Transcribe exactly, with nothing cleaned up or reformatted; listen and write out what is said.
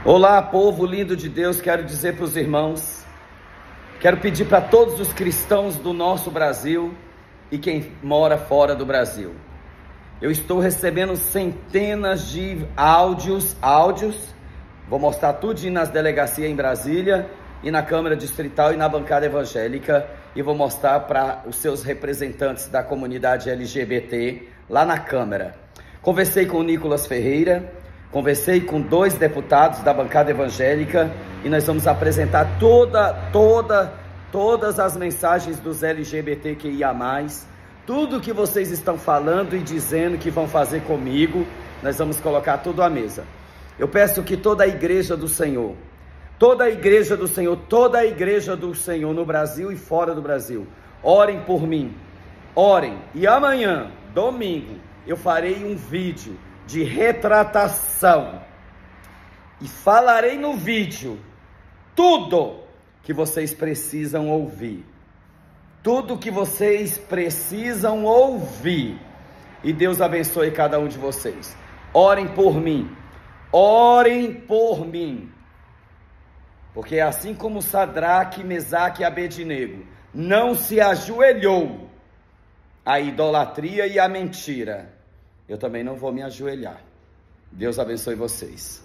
Olá, povo lindo de Deus, quero dizer para os irmãos, quero pedir para todos os cristãos do nosso Brasil e quem mora fora do Brasil. Eu estou recebendo centenas de áudios, áudios, vou mostrar tudo nas delegacias em Brasília e na Câmara Distrital e na bancada evangélica, e vou mostrar para os seus representantes da comunidade L G B T lá na Câmara. Conversei com o Nicolas Ferreira, conversei com dois deputados da bancada evangélica e nós vamos apresentar toda, toda, todas as mensagens dos L G B T Q I A mais, tudo que vocês estão falando e dizendo que vão fazer comigo, nós vamos colocar tudo à mesa. Eu peço que toda a igreja do Senhor, toda a igreja do Senhor, toda a igreja do Senhor no Brasil e fora do Brasil, orem por mim, orem. E amanhã, domingo, eu farei um vídeo de retratação e falarei no vídeo tudo que vocês precisam ouvir, tudo que vocês precisam ouvir, e Deus abençoe cada um de vocês. Orem por mim, orem por mim, porque assim como Sadraque, Mesaque e Abednego não se ajoelhou à idolatria e à mentira, eu também não vou me ajoelhar. Deus abençoe vocês.